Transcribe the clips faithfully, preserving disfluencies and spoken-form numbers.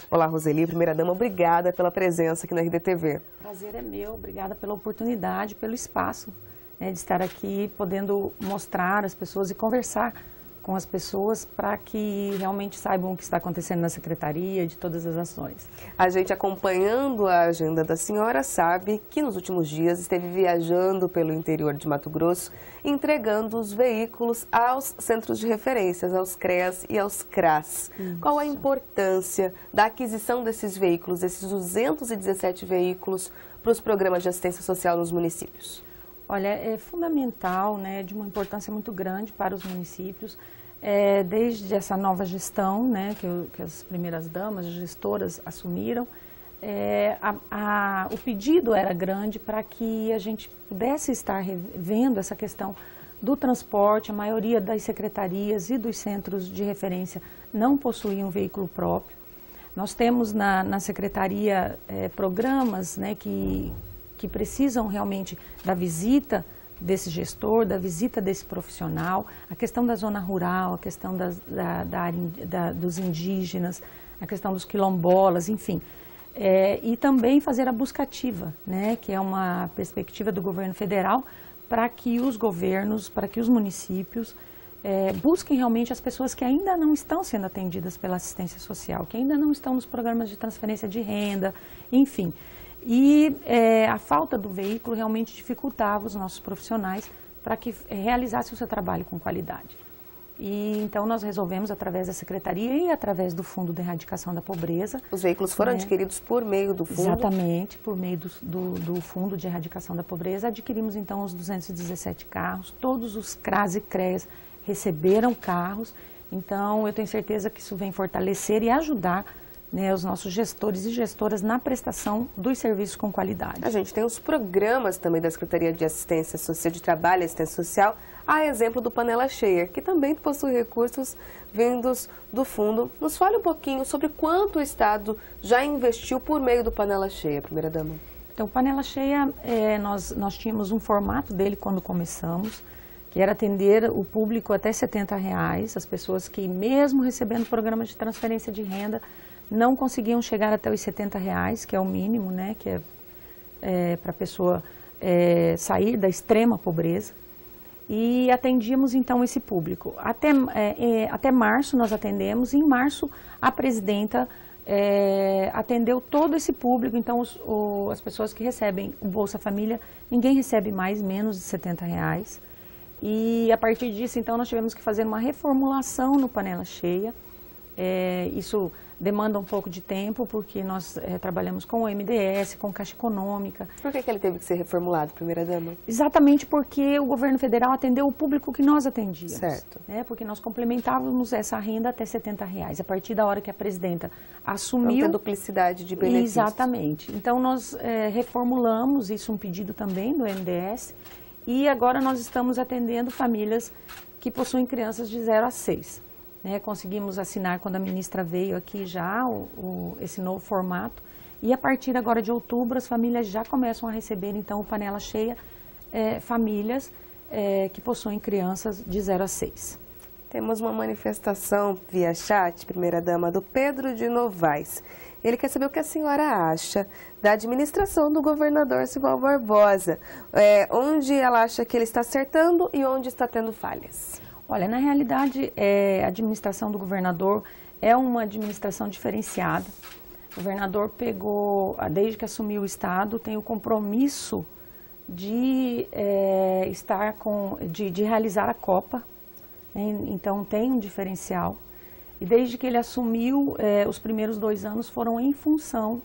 Olá, Roseli, primeira-dama, obrigada pela presença aqui na R D T V. Prazer é meu, obrigada pela oportunidade, pelo espaço, né, de estar aqui podendo mostrar às pessoas e conversar com as pessoas para que realmente saibam o que está acontecendo na Secretaria, de todas as ações. A gente, acompanhando a agenda da senhora, sabe que nos últimos dias esteve viajando pelo interior de Mato Grosso, entregando os veículos aos centros de referências, aos CREAS e aos CRAS. Isso. Qual a importância da aquisição desses veículos, desses duzentos e dezessete veículos, para os programas de assistência social nos municípios? Olha, é fundamental, né, de uma importância muito grande para os municípios, é, desde essa nova gestão, né, que, que as primeiras damas, as gestoras assumiram, é, a, a, o pedido era grande para que a gente pudesse estar vendo essa questão do transporte. A maioria das secretarias e dos centros de referência não possuíam um veículo próprio. Nós temos na, na secretaria é, programas, né, que que precisam realmente da visita desse gestor, da visita desse profissional, a questão da zona rural, a questão das, da, da área, da, dos indígenas, a questão dos quilombolas, enfim. É, e também fazer a busca ativa, né, que é uma perspectiva do governo federal para que os governos, para que os municípios é, busquem realmente as pessoas que ainda não estão sendo atendidas pela assistência social, que ainda não estão nos programas de transferência de renda, enfim. E é, a falta do veículo realmente dificultava os nossos profissionais para que realizassem o seu trabalho com qualidade. E então nós resolvemos, através da Secretaria e através do Fundo de Erradicação da Pobreza... Os veículos foram, né, adquiridos por meio do Fundo? Exatamente, por meio do, do, do Fundo de Erradicação da Pobreza. Adquirimos então os duzentos e dezessete carros, todos os CRAS e CREAS receberam carros. Então eu tenho certeza que isso vem fortalecer e ajudar, né, os nossos gestores e gestoras na prestação dos serviços com qualidade. A gente tem os programas também da Secretaria de Assistência Social, de Trabalho e Assistência Social, a exemplo do Panela Cheia, que também possui recursos vindos do fundo. Nos fale um pouquinho sobre quanto o Estado já investiu por meio do Panela Cheia, primeira-dama. Então, o Panela Cheia, é, nós, nós tínhamos um formato dele quando começamos, que era atender o público até setenta reais, as pessoas que, mesmo recebendo programas de transferência de renda, não conseguiam chegar até os setenta reais, que é o mínimo, né, que é, é para a pessoa é, sair da extrema pobreza. E atendíamos então esse público. Até, é, é, até março nós atendemos, e em março a presidenta é, atendeu todo esse público. Então os, o, as pessoas que recebem o Bolsa Família, ninguém recebe mais menos de setenta reais. E a partir disso então nós tivemos que fazer uma reformulação no Panela Cheia. É, isso demanda um pouco de tempo, porque nós é, trabalhamos com o M D S, com Caixa Econômica. Por que, que ele teve que ser reformulado, primeira-dama? Exatamente porque o governo federal atendeu o público que nós atendíamos. Certo. Né, porque nós complementávamos essa renda até setenta reais, a partir da hora que a presidenta assumiu... Não tem duplicidade de benefícios. Exatamente. Então nós é, reformulamos, isso um pedido também do M D S, e agora nós estamos atendendo famílias que possuem crianças de zero a seis. Né, conseguimos assinar, quando a ministra veio aqui já, o, o, esse novo formato, e a partir agora de outubro as famílias já começam a receber então o Panela Cheia, é, famílias é, que possuem crianças de zero a seis. Temos uma manifestação via chat, primeira-dama, do Pedro de Novaes. Ele quer saber o que a senhora acha da administração do governador Simão Barbosa, é, onde ela acha que ele está acertando e onde está tendo falhas. Olha, na realidade, é, a administração do governador é uma administração diferenciada. O governador pegou, desde que assumiu o Estado, tem o compromisso de é, estar com, de, de realizar a Copa, né? Então tem um diferencial. E desde que ele assumiu, é, os primeiros dois anos foram em função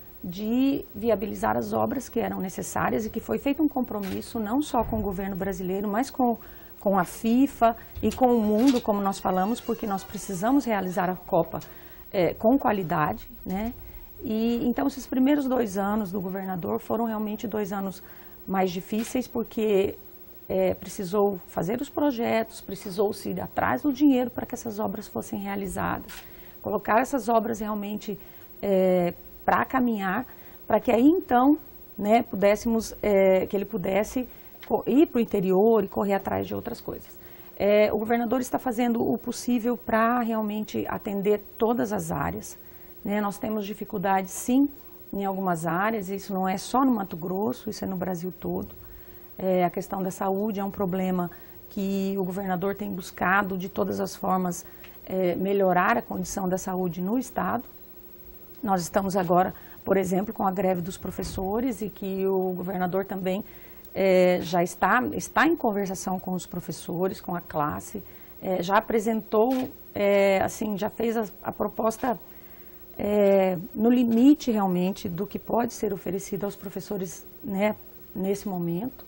de viabilizar as obras que eram necessárias, e que foi feito um compromisso não só com o governo brasileiro, mas com com a FIFA e com o mundo, como nós falamos, porque nós precisamos realizar a Copa é, com qualidade, né? E então esses primeiros dois anos do governador foram realmente dois anos mais difíceis, porque é, precisou fazer os projetos, precisou-se ir atrás do dinheiro para que essas obras fossem realizadas, colocar essas obras realmente é, para caminhar, para que aí então, né, pudéssemos, é, que ele pudesse ir para o interior e correr atrás de outras coisas. É, o governador está fazendo o possível para realmente atender todas as áreas, né? Nós temos dificuldades, sim, em algumas áreas, isso não é só no Mato Grosso, isso é no Brasil todo. É, a questão da saúde é um problema que o governador tem buscado de todas as formas é, melhorar a condição da saúde no estado. Nós estamos agora, por exemplo, com a greve dos professores e que o governador também é, já está, está em conversação com os professores, com a classe, é, já apresentou, é, assim, já fez a, a proposta é, no limite realmente do que pode ser oferecido aos professores, né, nesse momento.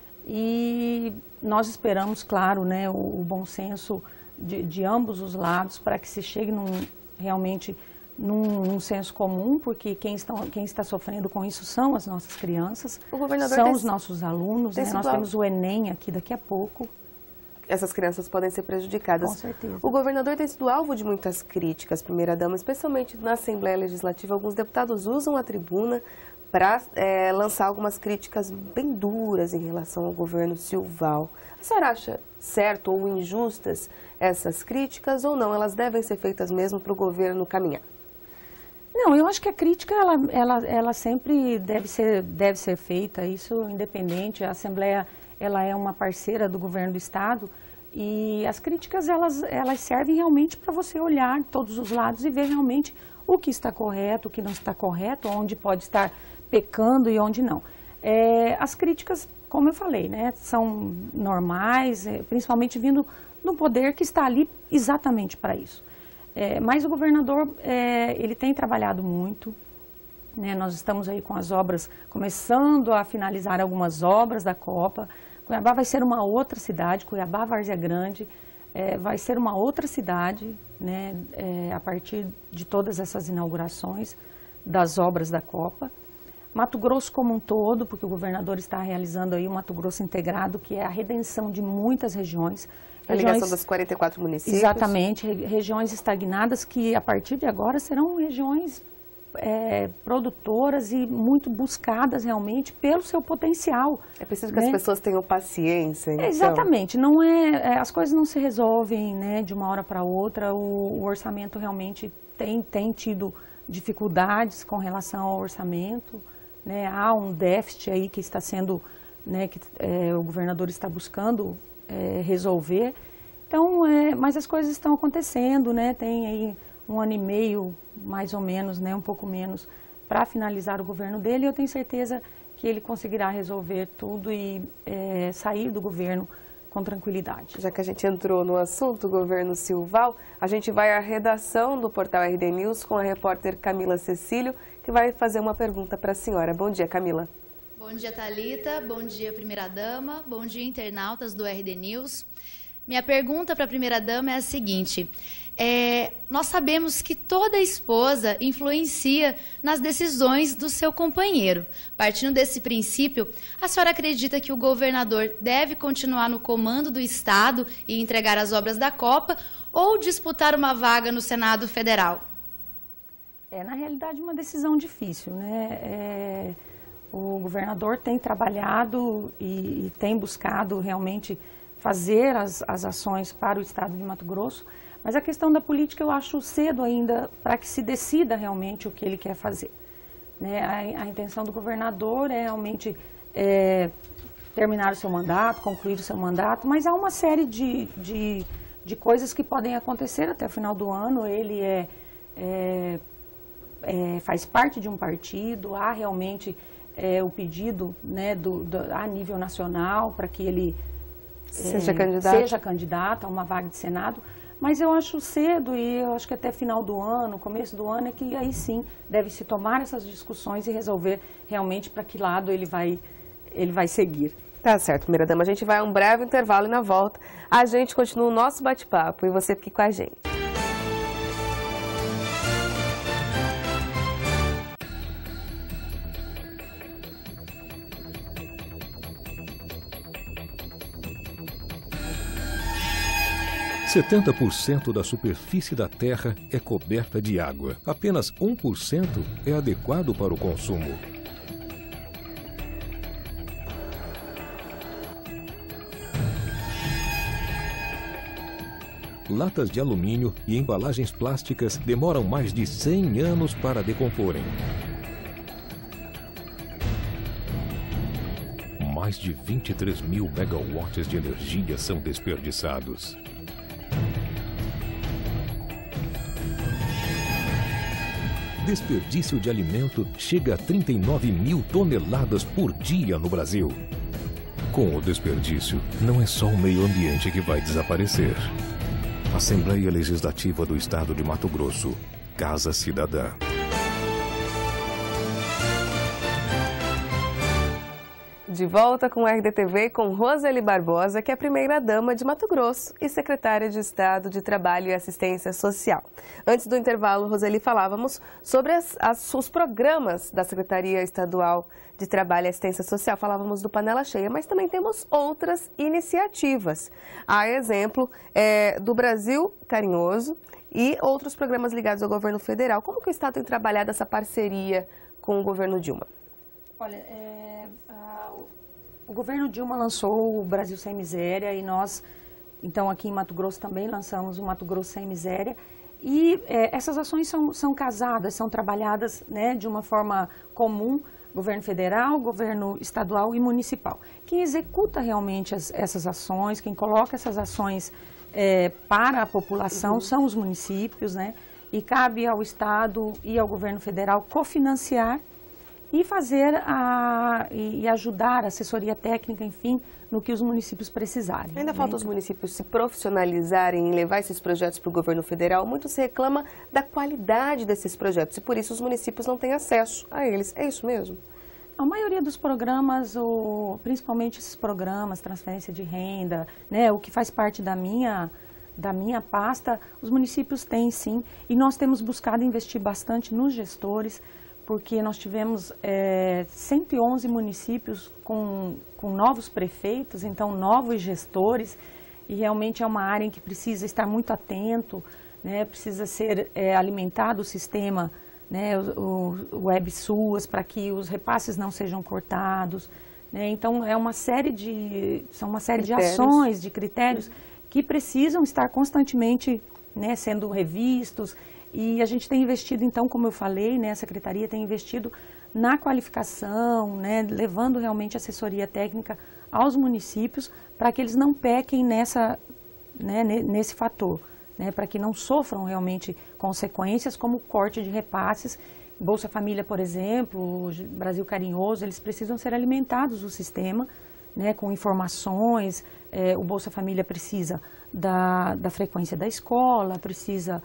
E nós esperamos, claro, né, o, o bom senso de, de ambos os lados para que se chegue num, realmente num, num senso comum, porque quem, estão, quem está sofrendo com isso são as nossas crianças, são os nossos alunos, né? Nós temos o Enem aqui daqui a pouco. Essas crianças podem ser prejudicadas. Com certeza. O governador tem sido alvo de muitas críticas, primeira-dama, especialmente na Assembleia Legislativa. Alguns deputados usam a tribuna para é, lançar algumas críticas bem duras em relação ao governo Silval. A senhora acha certo ou injustas essas críticas ou não? Elas devem ser feitas mesmo para o governo caminhar? Não, eu acho que a crítica, ela, ela, ela sempre deve ser, deve ser feita, isso independente. A Assembleia, ela é uma parceira do governo do Estado e as críticas, elas, elas servem realmente para você olhar todos os lados e ver realmente o que está correto, o que não está correto, onde pode estar pecando e onde não. É, as críticas, como eu falei, né, são normais, é, principalmente vindo do poder que está ali exatamente para isso. É, mas o governador, é, ele tem trabalhado muito, né, nós estamos aí com as obras, começando a finalizar algumas obras da Copa. Cuiabá vai ser uma outra cidade, Cuiabá, Várzea Grande, é, vai ser uma outra cidade, né, é, a partir de todas essas inaugurações das obras da Copa. Mato Grosso como um todo, porque o governador está realizando aí o Mato Grosso integrado, que é a redenção de muitas regiões. A ligação dos quarenta e quatro municípios. Exatamente, regiões estagnadas que a partir de agora serão regiões é, produtoras e muito buscadas realmente pelo seu potencial. É preciso que né? as pessoas tenham paciência. Então. Exatamente, não é, é, as coisas não se resolvem, né, de uma hora para outra, o, o orçamento realmente tem, tem tido dificuldades com relação ao orçamento. Né, há um déficit aí que está sendo, né, que é, o governador está buscando é, resolver. Então, é, mas as coisas estão acontecendo, né, tem aí um ano e meio, mais ou menos, né, um pouco menos, para finalizar o governo dele. E eu tenho certeza que ele conseguirá resolver tudo e é, sair do governo com tranquilidade. Já que a gente entrou no assunto, governo Silval, a gente vai à redação do portal R D News com a repórter Camila Cecílio, que vai fazer uma pergunta para a senhora. Bom dia, Camila. Bom dia, Thalita. Bom dia, primeira-dama. Bom dia, internautas do R D News. Minha pergunta para a primeira-dama é a seguinte. É, nós sabemos que toda esposa influencia nas decisões do seu companheiro. Partindo desse princípio, a senhora acredita que o governador deve continuar no comando do Estado e entregar as obras da Copa ou disputar uma vaga no Senado Federal? É, na realidade, uma decisão difícil, né? É, o governador tem trabalhado e, e tem buscado realmente fazer as, as ações para o Estado de Mato Grosso, mas a questão da política eu acho cedo ainda para que se decida realmente o que ele quer fazer. Né? A, a intenção do governador é realmente é, terminar o seu mandato, concluir o seu mandato, mas há uma série de, de, de coisas que podem acontecer até o final do ano. Ele é, é, é, faz parte de um partido, há realmente é, o pedido, né, do, do, a nível nacional para que ele seja, é, candidato. seja candidato a uma vaga de Senado. Mas eu acho cedo e eu acho que até final do ano, começo do ano, é que aí sim deve se tomar essas discussões e resolver realmente para que lado ele vai, ele vai seguir. Tá certo, primeira-dama. A gente vai a um breve intervalo e na volta a gente continua o nosso bate-papo e você fique com a gente. setenta por cento da superfície da Terra é coberta de água. Apenas um por cento é adequado para o consumo. latas de alumínio e embalagens plásticas demoram mais de cem anos para decomporem. Mais de vinte e três mil megawatts de energia são desperdiçados. Desperdício de alimento chega a trinta e nove mil toneladas por dia no Brasil. Com o desperdício, não é só o meio ambiente que vai desaparecer. Assembleia Legislativa do Estado de Mato Grosso, Casa Cidadã. De volta com o R D T V com Roseli Barbosa, que é a primeira-dama de Mato Grosso e secretária de Estado de Trabalho e Assistência Social. Antes do intervalo, Roseli, falávamos sobre as, as, os programas da Secretaria Estadual de Trabalho e Assistência Social. Falávamos do Panela Cheia, mas também temos outras iniciativas. Há exemplo é, do Brasil Carinhoso e outros programas ligados ao governo federal. Como que o Estado tem trabalhado essa parceria com o governo Dilma? Olha, é, a, o governo Dilma lançou o Brasil Sem Miséria e nós, então aqui em Mato Grosso também lançamos o Mato Grosso Sem Miséria. E é, essas ações são, são casadas, são trabalhadas, né, de uma forma comum, governo federal, governo estadual e municipal. Quem executa realmente as, essas ações, quem coloca essas ações é, para a população uhum. são os municípios, né, e cabe ao Estado e ao governo federal cofinanciar e fazer a, e, e ajudar a assessoria técnica, enfim, no que os municípios precisarem. Ainda né? falta os municípios se profissionalizarem em levar esses projetos para o governo federal. Muito se reclama da qualidade desses projetos e por isso os municípios não têm acesso a eles. É isso mesmo? A maioria dos programas, o, principalmente esses programas, transferência de renda, né, o que faz parte da minha, da minha pasta, os municípios têm sim. E nós temos buscado investir bastante nos gestores, porque nós tivemos é, cento e onze municípios com, com novos prefeitos, então novos gestores, e realmente é uma área em que precisa estar muito atento, né, precisa ser é, alimentado o sistema, né, o, o WebSUAS, para que os repasses não sejam cortados, né, então é uma série de, são uma série critérios. de ações, de critérios que precisam estar constantemente, né, sendo revistos. E a gente tem investido, então, como eu falei, né, a Secretaria tem investido na qualificação, né, levando realmente assessoria técnica aos municípios para que eles não pequem nessa, né, nesse fator, né, para que não sofram realmente consequências como corte de repasses. Bolsa Família, por exemplo, Brasil Carinhoso, eles precisam ser alimentados do sistema, né, com informações. É, o Bolsa Família precisa da, da frequência da escola, precisa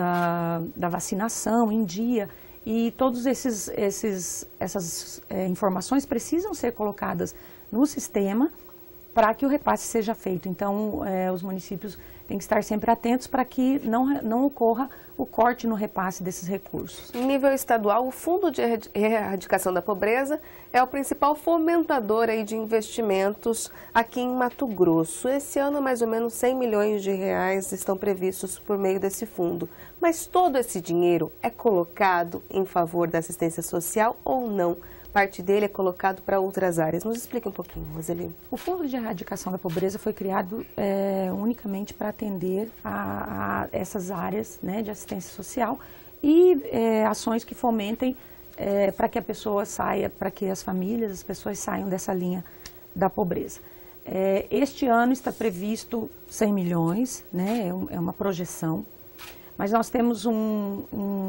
Da, da vacinação em dia, e todas esses, esses, essas é, informações precisam ser colocadas no sistema para que o repasse seja feito. Então, é, os municípios têm que estar sempre atentos para que não, não ocorra o corte no repasse desses recursos. Em nível estadual, o Fundo de Erradicação da Pobreza é o principal fomentador aí de investimentos aqui em Mato Grosso. Esse ano, mais ou menos cem milhões de reais estão previstos por meio desse fundo. Mas todo esse dinheiro é colocado em favor da assistência social ou não? Parte dele é colocado para outras áreas. Nos explica um pouquinho, Roseli. O Fundo de Erradicação da Pobreza foi criado é, unicamente para atender a, a essas áreas, né, de assistência social e é, ações que fomentem é, para que a pessoa saia, para que as famílias, as pessoas saiam dessa linha da pobreza. É, este ano está previsto cem milhões, né, é uma projeção, mas nós temos um,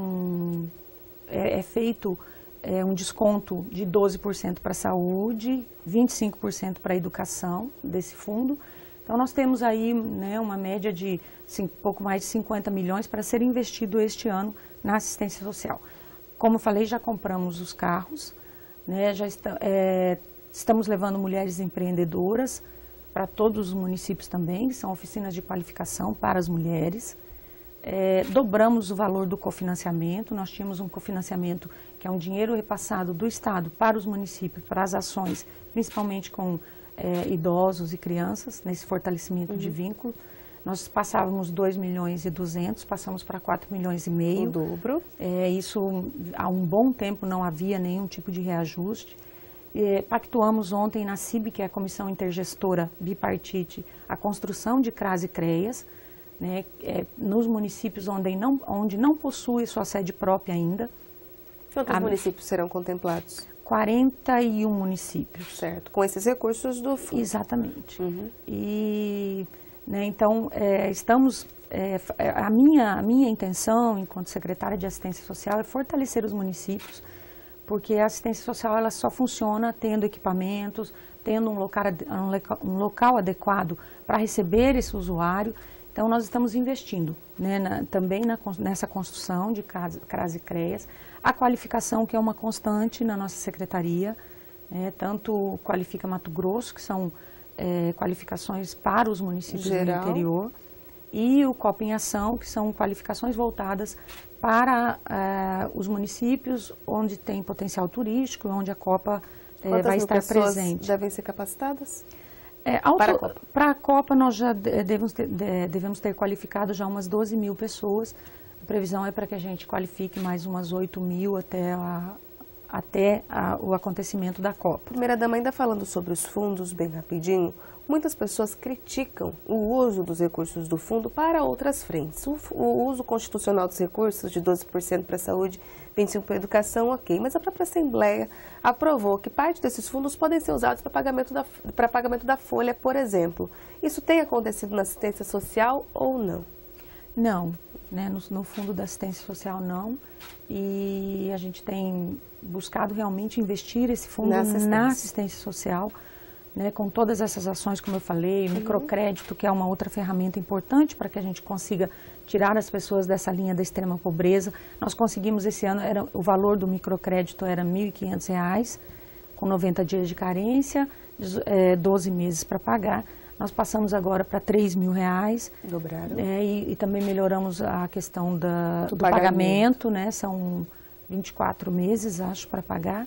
um é, é feito É um desconto de doze por cento para a saúde, vinte e cinco por cento para a educação desse fundo. Então, nós temos aí, né, uma média de cinco, pouco mais de cinquenta milhões para ser investido este ano na assistência social. Como eu falei, já compramos os carros, né, já está, é, estamos levando mulheres empreendedoras para todos os municípios também, que são oficinas de qualificação para as mulheres. É, dobramos o valor do cofinanciamento. Nós tínhamos um cofinanciamento que é um dinheiro repassado do Estado para os municípios, para as ações, principalmente com é, idosos e crianças, nesse fortalecimento uhum. de vínculo. Nós passávamos dois milhões e duzentos, passamos para quatro milhões e meio. O dobro. É, isso, há um bom tempo não havia nenhum tipo de reajuste. É, pactuamos ontem na C I B, que é a Comissão Intergestora Bipartite, a construção de CRAS e CREAS, né, é, nos municípios onde não, onde não possui sua sede própria ainda. Quantos a, municípios serão contemplados? quarenta e um municípios. Certo, com esses recursos do fundo. Exatamente. Uhum. E, né, então, é, estamos... É, a, minha, a minha intenção, enquanto secretária de Assistência Social, é fortalecer os municípios, porque a assistência social ela só funciona tendo equipamentos, tendo um local, um local adequado para receber esse usuário. Então, nós estamos investindo, né, na, também na, nessa construção de C R A S e CREAS, a qualificação, que é uma constante na nossa secretaria, né, tanto Qualifica Mato Grosso, que são é, qualificações para os municípios Geral. do interior, e o Copa em Ação, que são qualificações voltadas para uh, os municípios onde tem potencial turístico, onde a Copa uh, vai estar presente. Devem ser capacitadas? É, auto, para a Copa, para a Copa nós já devemos ter, devemos ter qualificado já umas doze mil pessoas. A previsão é para que a gente qualifique mais umas oito mil até, a, até a, o acontecimento da Copa. Primeira-dama, ainda falando sobre os fundos, bem rapidinho, muitas pessoas criticam o uso dos recursos do fundo para outras frentes. O, o uso constitucional dos recursos, de doze por cento para a saúde, vinte e cinco por cento para a educação, ok. Mas a própria Assembleia aprovou que parte desses fundos podem ser usados para pagamento da, para pagamento da folha, por exemplo. Isso tem acontecido na assistência social ou não? Não, né? no, no fundo da assistência social não. E a gente tem buscado realmente investir esse fundo na assistência, na assistência social, né, com todas essas ações, como eu falei, o microcrédito, que é uma outra ferramenta importante para que a gente consiga tirar as pessoas dessa linha da extrema pobreza. Nós conseguimos esse ano, era, o valor do microcrédito era mil e quinhentos reais, com noventa dias de carência, é, doze meses para pagar. Nós passamos agora para três mil reais. Dobraram. É, e, e também melhoramos a questão da, do, do pagamento, pagamento, né, são vinte e quatro meses, acho, para pagar.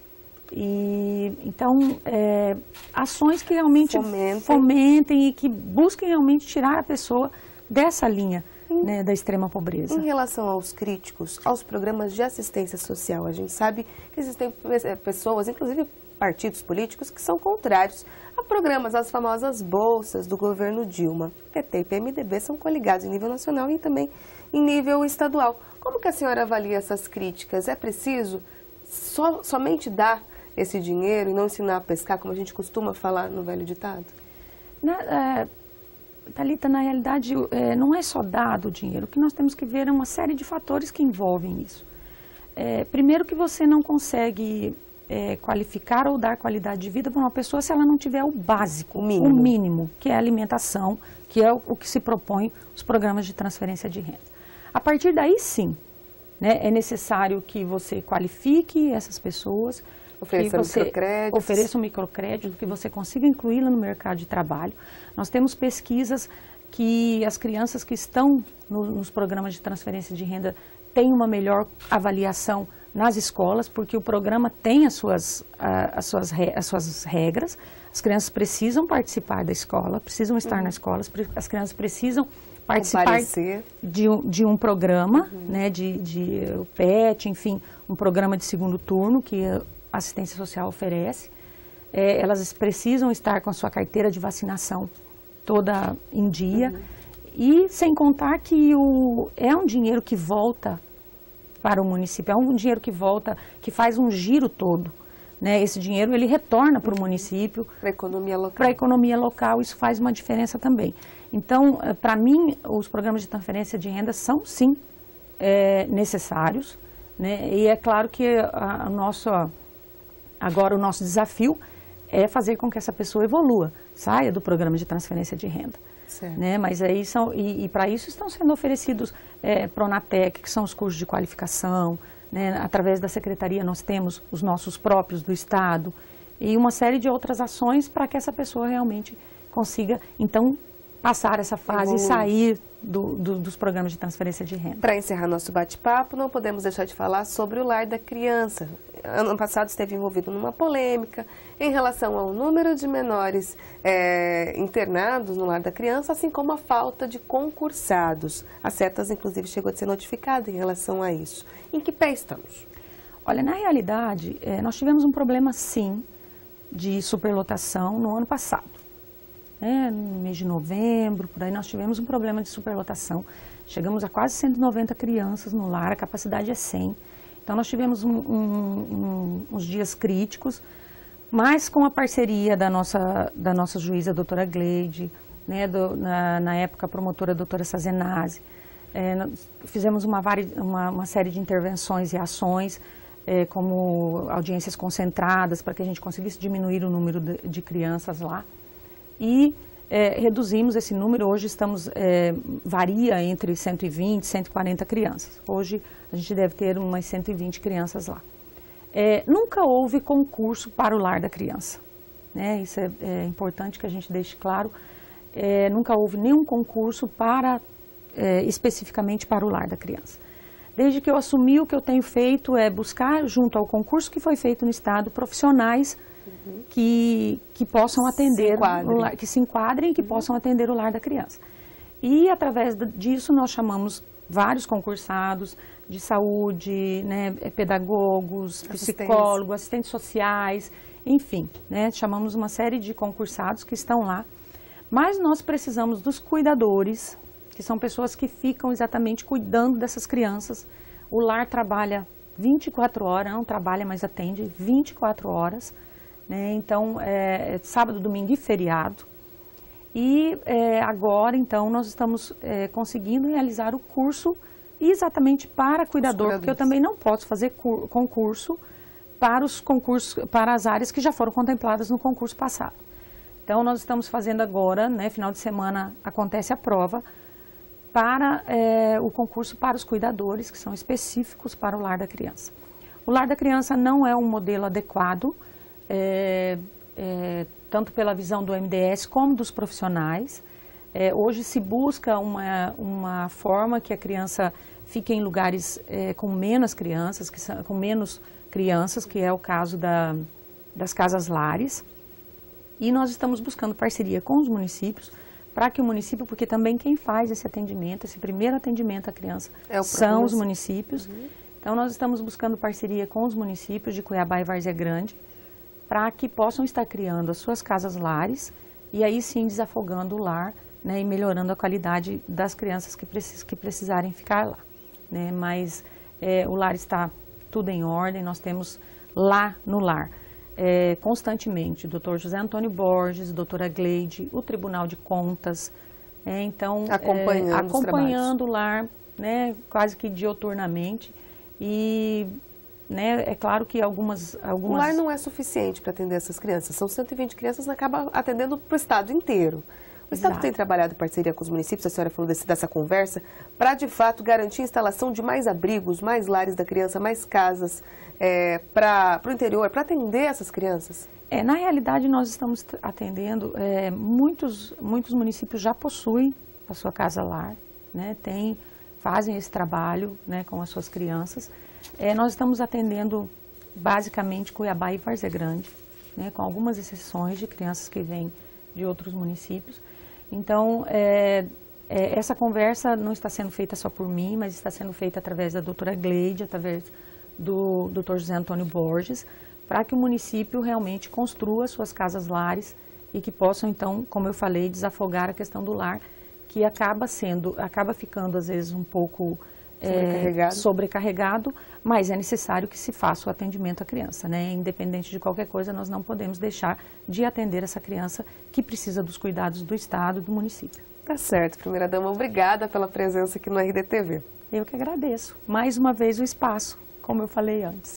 E, então, é, ações que realmente fomentem. fomentem e que busquem realmente tirar a pessoa dessa linha, hum. né, da extrema pobreza. Em relação aos críticos, aos programas de assistência social, a gente sabe que existem pessoas, inclusive partidos políticos, que são contrários a programas, as famosas bolsas do governo Dilma. P T e P M D B são coligados em nível nacional e também em nível estadual. Como que a senhora avalia essas críticas? É preciso so, somente dar esse dinheiro e não ensinar a pescar, como a gente costuma falar no velho ditado? Na, é, Thalita, na realidade, é, não é só dado o dinheiro. O que nós temos que ver é uma série de fatores que envolvem isso. É, primeiro que você não consegue é, qualificar ou dar qualidade de vida para uma pessoa se ela não tiver o básico, o mínimo, o mínimo, que é a alimentação, que é o, o que se propõe os programas de transferência de renda. A partir daí, sim, né, é necessário que você qualifique essas pessoas, Oferecer que você microcréditos. ofereça um microcrédito, que você consiga incluí-la no mercado de trabalho. Nós temos pesquisas que as crianças que estão no, nos programas de transferência de renda têm uma melhor avaliação nas escolas, porque o programa tem as suas, a, as, suas re, as suas regras. As crianças precisam participar da escola, precisam estar uhum. na escola, as crianças precisam participar de um, de um programa, uhum. né, de, de o P E T, enfim, um programa de segundo turno que a assistência social oferece. É, elas precisam estar com a sua carteira de vacinação toda em dia. Uhum. E sem contar que o, é um dinheiro que volta para o município, é um dinheiro que volta, que faz um giro todo. Né? Esse dinheiro ele retorna para o município, para a economia local. Para a economia local, isso faz uma diferença também. Então, para mim, os programas de transferência de renda são, sim, é, necessários. Né? E é claro que a, a nossa, agora o nosso desafio é fazer com que essa pessoa evolua, saia do programa de transferência de renda. Né? Mas aí são, e, e para isso estão sendo oferecidos é, Pronatec, que são os cursos de qualificação, né? Através da Secretaria nós temos os nossos próprios do Estado e uma série de outras ações para que essa pessoa realmente consiga, então, passar essa fase e sair do, do, dos programas de transferência de renda. Para encerrar nosso bate-papo, não podemos deixar de falar sobre o Lar da Criança. Ano passado esteve envolvido numa polêmica em relação ao número de menores é, internados no Lar da Criança, assim como a falta de concursados. A CETAS, inclusive, chegou a ser notificada em relação a isso. Em que pé estamos? Olha, na realidade, é, nós tivemos um problema, sim, de superlotação no ano passado. né, no mês de novembro, por aí nós tivemos um problema de superlotação. Chegamos a quase cento e noventa crianças no lar, a capacidade é cem. Então nós tivemos um, um, um, uns dias críticos, mas com a parceria da nossa, da nossa juíza, a doutora Gleide, né, do, na, na época a promotora a doutora Sazenazzi, é, fizemos uma, vari, uma, uma série de intervenções e ações, é, como audiências concentradas, para que a gente conseguisse diminuir o número de, de crianças lá. E é, reduzimos esse número, hoje estamos, é, varia entre cento e vinte e cento e quarenta crianças. Hoje a gente deve ter umas cento e vinte crianças lá. É, nunca houve concurso para o lar da criança, né? Isso é, é importante que a gente deixe claro. É, nunca houve nenhum concurso para, é, especificamente para o lar da criança. Desde que eu assumi, o que eu tenho feito é buscar, junto ao concurso que foi feito no Estado, profissionais uhum. que, que possam atender, se o lar, que se enquadrem e que uhum. possam atender o lar da criança. E, através disso, nós chamamos vários concursados de saúde, né, pedagogos, psicólogos, assistentes sociais, enfim, né, chamamos uma série de concursados que estão lá. Mas nós precisamos dos cuidadores, que são pessoas que ficam exatamente cuidando dessas crianças. O lar trabalha vinte e quatro horas, não trabalha, mas atende vinte e quatro horas, né? Então, é, sábado, domingo e feriado. E é, agora, então, nós estamos é, conseguindo realizar o curso exatamente para cuidador, porque eu também não posso fazer concurso para os concursos, para as áreas que já foram contempladas no concurso passado. Então, nós estamos fazendo agora, né, final de semana acontece a prova, para é, o concurso para os cuidadores, que são específicos para o lar da criança. O lar da criança não é um modelo adequado, é, é, tanto pela visão do M D S como dos profissionais. É, hoje se busca uma, uma forma que a criança fique em lugares é, com menos crianças, que são, com menos crianças, que é o caso da, das casas-lares. E nós estamos buscando parceria com os municípios, para que o município, porque também quem faz esse atendimento, esse primeiro atendimento à criança, é são os municípios. Uhum. Então, nós estamos buscando parceria com os municípios de Cuiabá e Várzea Grande, para que possam estar criando as suas casas-lares e aí sim desafogando o lar, né, e melhorando a qualidade das crianças que, precis, que precisarem ficar lá, né? Mas é, o lar está tudo em ordem, nós temos lá no lar. É, constantemente, o doutor José Antônio Borges, a doutora Gleide, o Tribunal de Contas, é, então, acompanhando, é, acompanhando o lar, né, quase que dioturnamente, e, né, é claro que algumas, algumas... O lar não é suficiente para atender essas crianças, são cento e vinte crianças, acaba atendendo para o estado inteiro. O Estado Exato. Tem trabalhado em parceria com os municípios, a senhora falou desse, dessa conversa, para de fato garantir a instalação de mais abrigos, mais lares da criança, mais casas é, para o interior, para atender essas crianças? É, na realidade, nós estamos atendendo, é, muitos, muitos municípios já possuem a sua casa-lar, né, tem, fazem esse trabalho, né, com as suas crianças. É, nós estamos atendendo basicamente Cuiabá e Várzea Grande, né, com algumas exceções de crianças que vêm de outros municípios. Então, é, é, essa conversa não está sendo feita só por mim, mas está sendo feita através da doutora Gleide, através do doutor José Antônio Borges, para que o município realmente construa suas casas-lares e que possam, então, como eu falei, desafogar a questão do lar, que acaba sendo, acaba ficando, às vezes, um pouco sobrecarregado, é, sobrecarregado, mas é necessário que se faça o atendimento à criança, né? Independente de qualquer coisa, nós não podemos deixar de atender essa criança que precisa dos cuidados do Estado e do município. Tá certo, primeira-dama, obrigada pela presença aqui no R D T V. Eu que agradeço. Mais uma vez o espaço, como eu falei antes.